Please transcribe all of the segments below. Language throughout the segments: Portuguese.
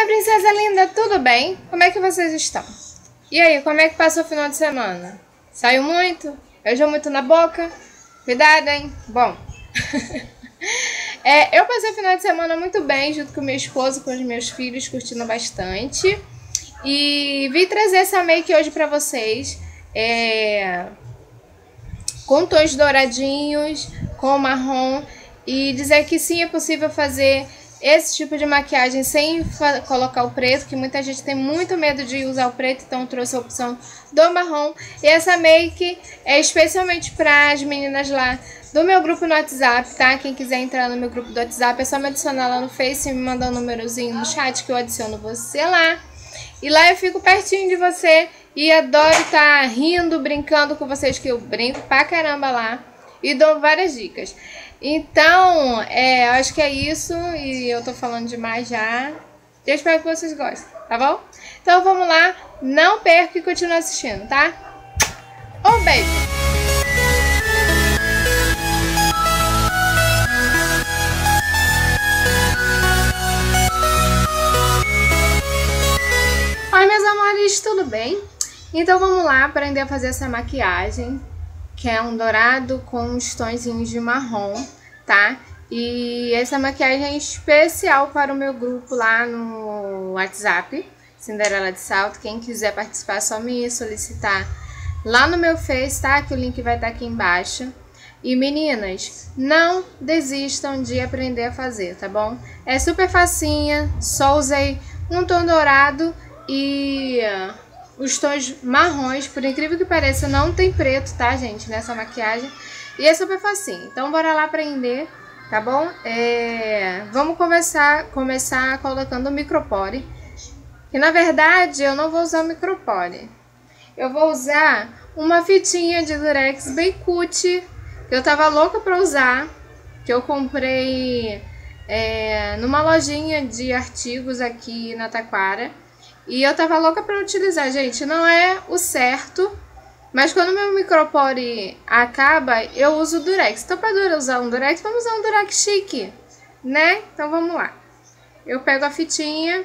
minha princesa linda, tudo bem? Como é que vocês estão? E aí, como é que passou o final de semana? Saiu muito? Beijou muito na boca? Cuidado, hein? Bom, eu passei o final de semana muito bem, junto com meu esposo, com os meus filhos, curtindo bastante. E vim trazer essa make hoje pra vocês, com tons douradinhos, com marrom, e dizer que sim, é possível fazer esse tipo de maquiagem sem colocar o preto, que muita gente tem muito medo de usar o preto, então eu trouxe a opção do marrom. E essa make é especialmente para as meninas lá do meu grupo no WhatsApp, tá? Quem quiser entrar no meu grupo do WhatsApp é só me adicionar lá no Face e me mandar um númerozinho no chat que eu adiciono você lá. E lá eu fico pertinho de você e adoro estar rindo, brincando com vocês, que eu brinco pra caramba lá e dou várias dicas. Então, eu acho que é isso, e eu tô falando demais já. Eu espero que vocês gostem, tá bom? Então vamos lá, não perca e continue assistindo, tá? Um beijo! Oi, meus amores, tudo bem? Então vamos lá aprender a fazer essa maquiagem, que é um dourado com uns tonzinhos de marrom, tá? E essa maquiagem é especial para o meu grupo lá no WhatsApp, Cinderela de Salto. Quem quiser participar é só me solicitar lá no meu Face, tá? Que o link vai estar aqui embaixo. E meninas, não desistam de aprender a fazer, tá bom? É super facinha, só usei um tom dourado e os tons marrons, por incrível que pareça, não tem preto, tá, gente, nessa maquiagem. E é super facinho. Então, bora lá aprender, tá bom? Vamos começar colocando o micropore. E, na verdade, eu não vou usar o micropore. Eu vou usar uma fitinha de durex bem cutie, que eu tava louca pra usar, que eu comprei numa lojinha de artigos aqui na Taquara. E eu tava louca pra utilizar, gente. Não é o certo, mas quando meu micropore acaba, eu uso o durex. Então, para usar um durex, vamos usar um durex chique, né? Então, vamos lá. Eu pego a fitinha.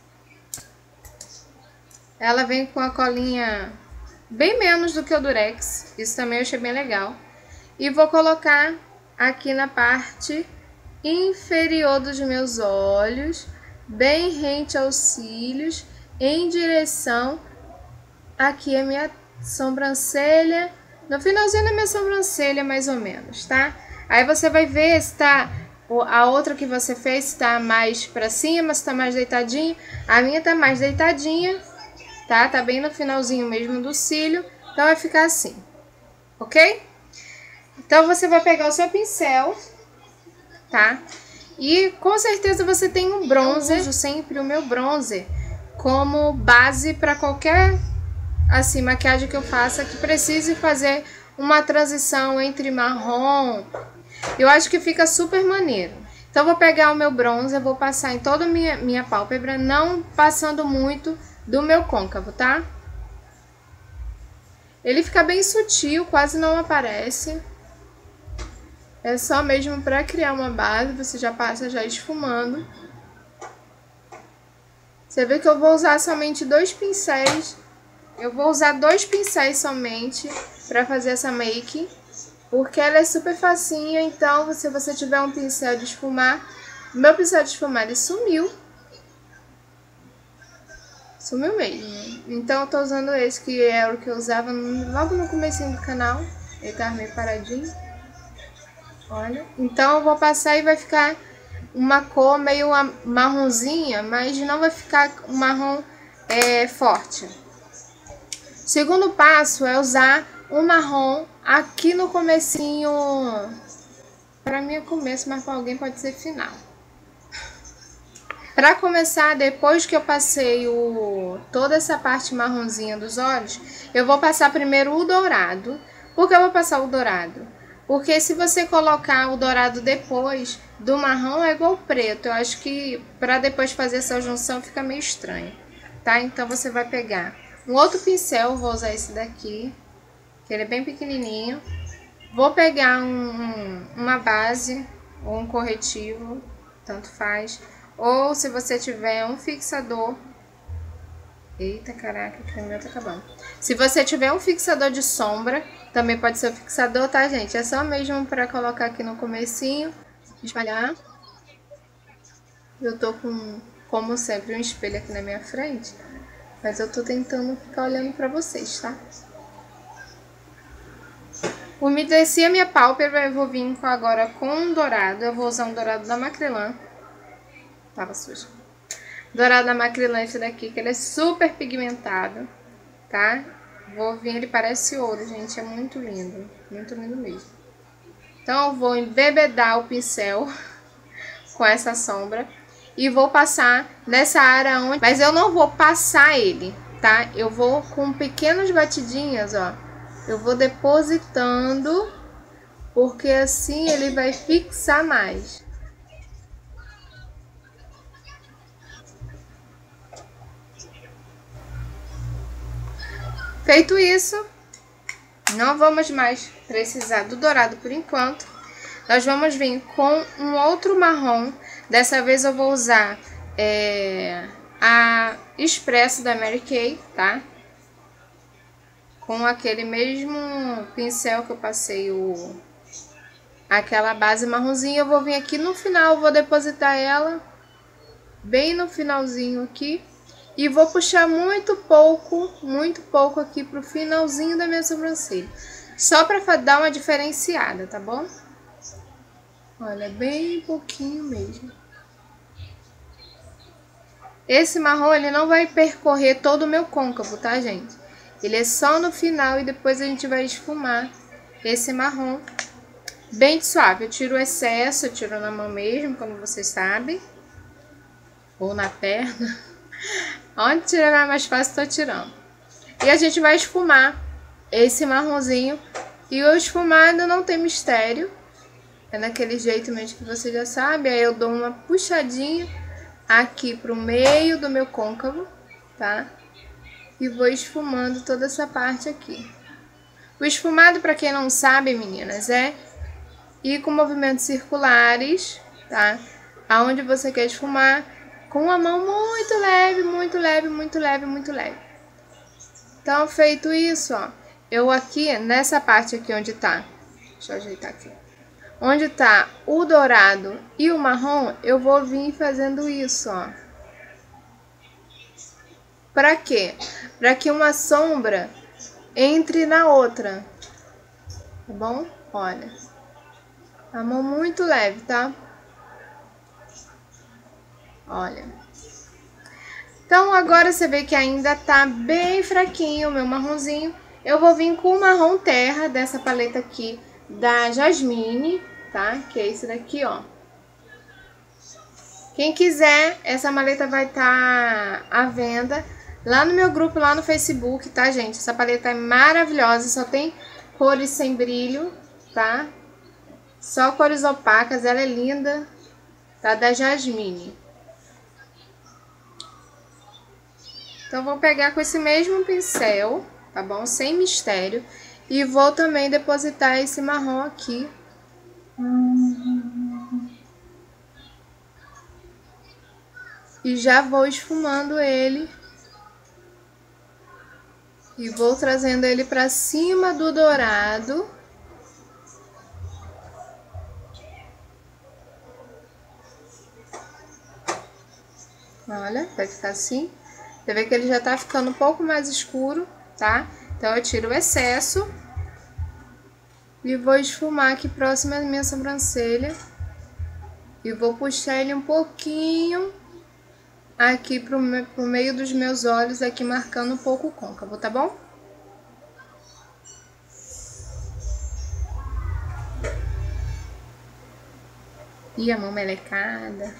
Ela vem com a colinha bem menos do que o durex. Isso também eu achei bem legal. E vou colocar aqui na parte inferior dos meus olhos, bem rente aos cílios, em direção aqui a minha sobrancelha, no finalzinho da minha sobrancelha mais ou menos, tá? Aí você vai ver se tá, a outra que você fez se tá mais pra cima, se tá mais deitadinha. A minha tá mais deitadinha, tá? Tá bem no finalzinho mesmo do cílio, então vai ficar assim, ok? Então você vai pegar o seu pincel, tá? E com certeza você tem um bronzer. Eu uso sempre o meu bronzer como base para qualquer assim maquiagem que eu faça que precise fazer uma transição entre marrom. Eu acho que fica super maneiro. Então vou pegar o meu bronzer, vou passar em toda a minha pálpebra, não passando muito do meu côncavo, tá? Ele fica bem sutil, quase não aparece. É só mesmo para criar uma base, você já passa já esfumando. Você vê que eu vou usar somente 2 pincéis. Eu vou usar 2 pincéis somente para fazer essa make, porque ela é super facinha. Então, se você tiver um pincel de esfumar, meu pincel de esfumar ele sumiu. Sumiu mesmo. Então, eu tô usando esse, que era o que eu usava logo no comecinho do canal. Ele tava meio paradinho. Olha. Então, eu vou passar e vai ficar uma cor meio marronzinha, mas não vai ficar um marrom forte. Segundo passo é usar um marrom aqui no comecinho. Para mim é começo, mas para alguém pode ser final. Para começar, depois que eu passei toda essa parte marronzinha dos olhos, eu vou passar primeiro o dourado. Por que eu vou passar o dourado? Porque se você colocar o dourado depois do marrom é igual o preto. Eu acho que para depois fazer essa junção fica meio estranho, tá? Então você vai pegar um outro pincel, vou usar esse daqui, que ele é bem pequenininho. Vou pegar uma base ou um corretivo, tanto faz. Ou se você tiver um fixador... Eita, caraca, que o meu tá acabando. Se você tiver um fixador de sombra, também pode ser o fixador, tá, gente? É só mesmo pra colocar aqui no comecinho, espalhar. Eu tô com, como sempre, um espelho aqui na minha frente, mas eu tô tentando ficar olhando pra vocês, tá? Umedeci a minha pálpebra, eu vou vir agora com um dourado. Eu vou usar um dourado da Macrylan. Tava sujo. Dourado da Macrylan, esse daqui, que ele é super pigmentado, tá? Vou vir, ele parece ouro, gente, é muito lindo mesmo. Então eu vou embebedar o pincel com essa sombra e vou passar nessa área onde... Mas eu não vou passar ele, tá? Eu vou com pequenas batidinhas, ó. Eu vou depositando, porque assim ele vai fixar mais. Feito isso, não vamos mais precisar do dourado por enquanto. Nós vamos vir com um outro marrom. Dessa vez eu vou usar a Expresso da Mary Kay, tá? Com aquele mesmo pincel que eu passei aquela base marronzinha. Eu vou vir aqui no final, vou depositar ela bem no finalzinho aqui. E vou puxar muito pouco aqui pro finalzinho da minha sobrancelha. Só pra dar uma diferenciada, tá bom? Olha, bem pouquinho mesmo. Esse marrom, ele não vai percorrer todo o meu côncavo, tá, gente? Ele é só no final e depois a gente vai esfumar esse marrom bem suave. Eu tiro o excesso, eu tiro na mão mesmo, como vocês sabem. Ou na perna. Onde tirar mais fácil, tô tirando. E a gente vai esfumar esse marronzinho. E o esfumado não tem mistério. É daquele jeito mesmo que você já sabe. Aí eu dou uma puxadinha aqui pro meio do meu côncavo, tá? E vou esfumando toda essa parte aqui. O esfumado, pra quem não sabe, meninas, é ir com movimentos circulares, tá? Aonde você quer esfumar, com a mão muito leve, muito leve, muito leve, muito leve. Então, feito isso, ó, eu aqui, nessa parte aqui onde tá, deixa eu ajeitar aqui, onde tá o dourado e o marrom, eu vou vir fazendo isso, ó. Pra quê? Pra que uma sombra entre na outra, tá bom? Olha, a mão muito leve, tá? Olha. Então, agora você vê que ainda tá bem fraquinho o meu marronzinho. Eu vou vir com o marrom terra dessa paleta aqui da Jasmine, tá? Que é esse daqui, ó. Quem quiser, essa maleta vai estar à venda lá no meu grupo, lá no Facebook, tá, gente? Essa paleta é maravilhosa, só tem cores sem brilho, tá? Só cores opacas, ela é linda, tá? Da Jasmine. Então, vou pegar com esse mesmo pincel, tá bom? Sem mistério. E vou também depositar esse marrom aqui. E já vou esfumando ele. E vou trazendo ele pra cima do dourado. Olha, vai ficar assim. Você vê que ele já tá ficando um pouco mais escuro, tá? Então, eu tiro o excesso e vou esfumar aqui próximo à minha sobrancelha. E vou puxar ele um pouquinho aqui pro meio dos meus olhos, aqui marcando um pouco o côncavo, tá bom? E a mão melecada.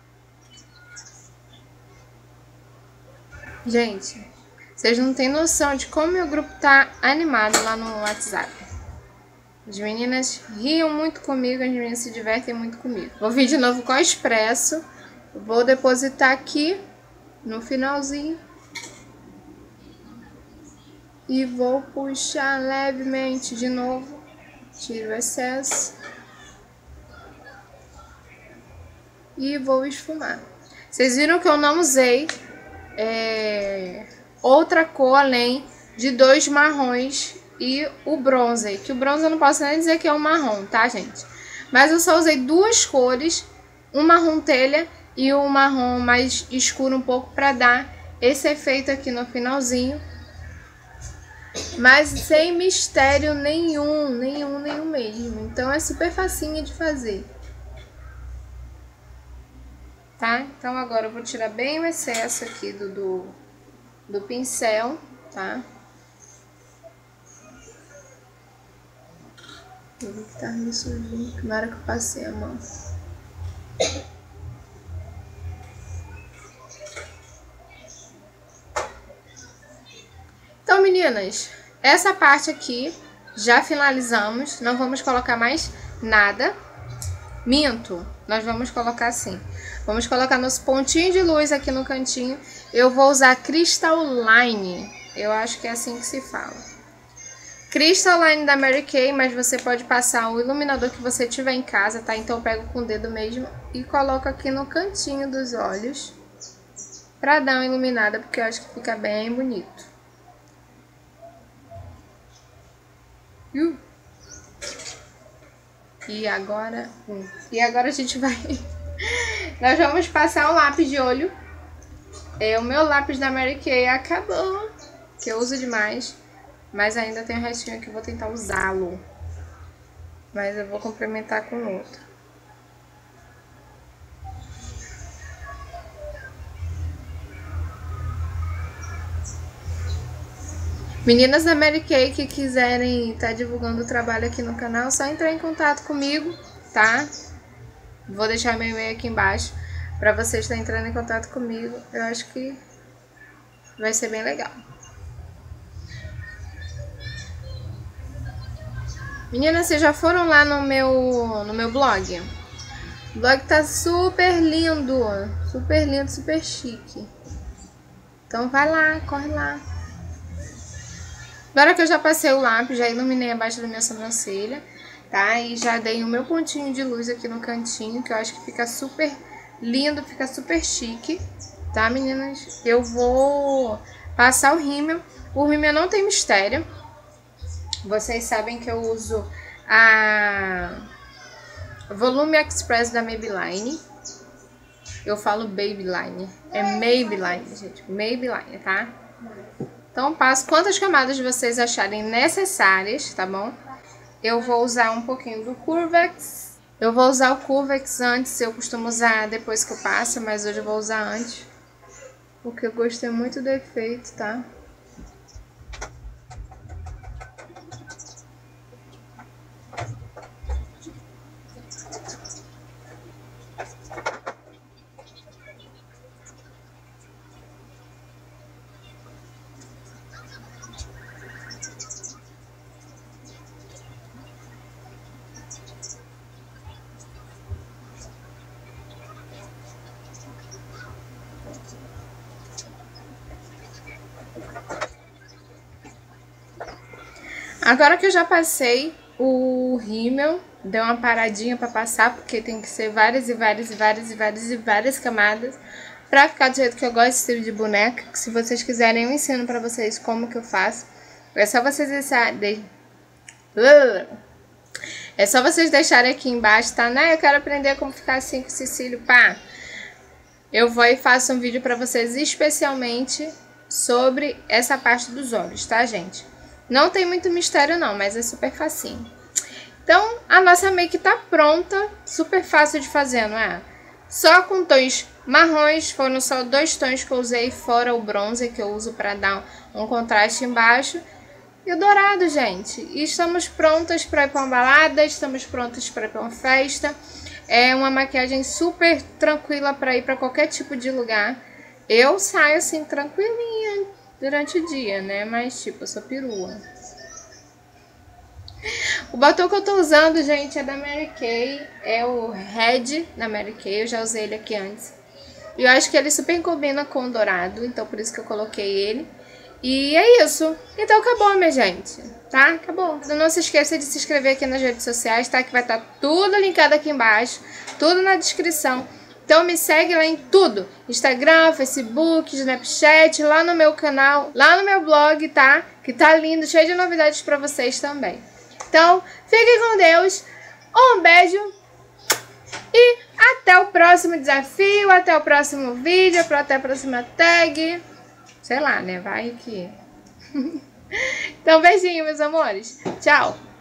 Gente, vocês não têm noção de como meu grupo tá animado lá no WhatsApp. As meninas riam muito comigo, as meninas se divertem muito comigo. Vou vir de novo com o Expresso. Vou depositar aqui no finalzinho. E vou puxar levemente de novo. Tiro o excesso. E vou esfumar. Vocês viram que eu não usei outra cor além de 2 marrons e o bronze. Que o bronze eu não posso nem dizer que é um marrom, tá, gente? Mas eu só usei 2 cores, um marrom telha e um marrom mais escuro um pouco para dar esse efeito aqui no finalzinho. Mas sem mistério nenhum mesmo. Então é super facinho de fazer. Tá? Então agora eu vou tirar bem o excesso aqui do pincel, tá? Eu vi que tá meio sujinho na hora que eu passei a mão. Então, meninas, essa parte aqui já finalizamos. Não vamos colocar mais nada. Minto, nós vamos colocar assim. Vamos colocar nos pontinhos de luz aqui no cantinho. Eu vou usar Crystalline. Eu acho que é assim que se fala. Crystalline da Mary Kay, mas você pode passar o iluminador que você tiver em casa, tá? Então eu pego com o dedo mesmo e coloco aqui no cantinho dos olhos. Pra dar uma iluminada, porque eu acho que fica bem bonito. E agora a gente vai... Nós vamos passar o lápis de olho. O meu lápis da Mary Kay acabou, que eu uso demais. Mas ainda tem um restinho aqui, vou tentar usá-lo. Mas eu vou complementar com outro. Meninas da Mary Kay que quiserem estar divulgando o trabalho aqui no canal, só entrar em contato comigo, tá? Vou deixar meu e-mail aqui embaixo para vocês estarem entrando em contato comigo. Eu acho que vai ser bem legal. Meninas, vocês já foram lá no meu blog? O blog tá super lindo, super chique. Então vai lá, corre lá. Agora que eu já passei o lápis, já iluminei abaixo da minha sobrancelha, tá? E já dei o meu pontinho de luz aqui no cantinho, que eu acho que fica super lindo, fica super chique, tá, meninas? Eu vou passar o rímel. O rímel não tem mistério. Vocês sabem que eu uso a Volume Express da Maybelline. Eu falo Babyline. É Maybelline, gente. Maybelline, tá? Então, passo quantas camadas vocês acharem necessárias, tá bom? Eu vou usar um pouquinho do Curvex. Eu vou usar o Curvex antes, eu costumo usar depois que eu passo, mas hoje eu vou usar antes. Porque eu gostei muito do efeito, tá? Agora que eu já passei o rímel, deu uma paradinha pra passar, porque tem que ser várias camadas pra ficar do jeito que eu gosto, estilo de boneca. Se vocês quiserem, eu ensino pra vocês como que eu faço. É só vocês deixarem aqui embaixo, tá? Né? Eu quero aprender como ficar assim com esse cílio, pá. Eu vou e faço um vídeo pra vocês especialmente sobre essa parte dos olhos, tá, gente? Não tem muito mistério não, mas é super facinho. Então, a nossa make tá pronta, super fácil de fazer, não é? Só com tons marrons, foram só 2 tons que eu usei, fora o bronze, que eu uso para dar um contraste embaixo. E o dourado, gente. E estamos prontas para ir para uma balada, estamos prontas para ir para uma festa. É uma maquiagem super tranquila para ir para qualquer tipo de lugar. Eu saio assim, tranquilinha durante o dia, né? Mas, tipo, eu sou perua. O batom que eu tô usando, gente, é da Mary Kay. É o Red da Mary Kay. Eu já usei ele aqui antes. E eu acho que ele super combina com o dourado. Então, por isso que eu coloquei ele. E é isso. Então, acabou, minha gente. Tá? Acabou. Não se esqueça de se inscrever aqui nas redes sociais, tá? Que vai estar tudo linkado aqui embaixo. Tudo na descrição. Então me segue lá em tudo, Instagram, Facebook, Snapchat, lá no meu canal, lá no meu blog, tá? Que tá lindo, cheio de novidades pra vocês também. Então, fiquem com Deus, um beijo e até o próximo desafio, até o próximo vídeo, até a próxima tag. Sei lá, né? Vai que... Então, beijinho, meus amores. Tchau!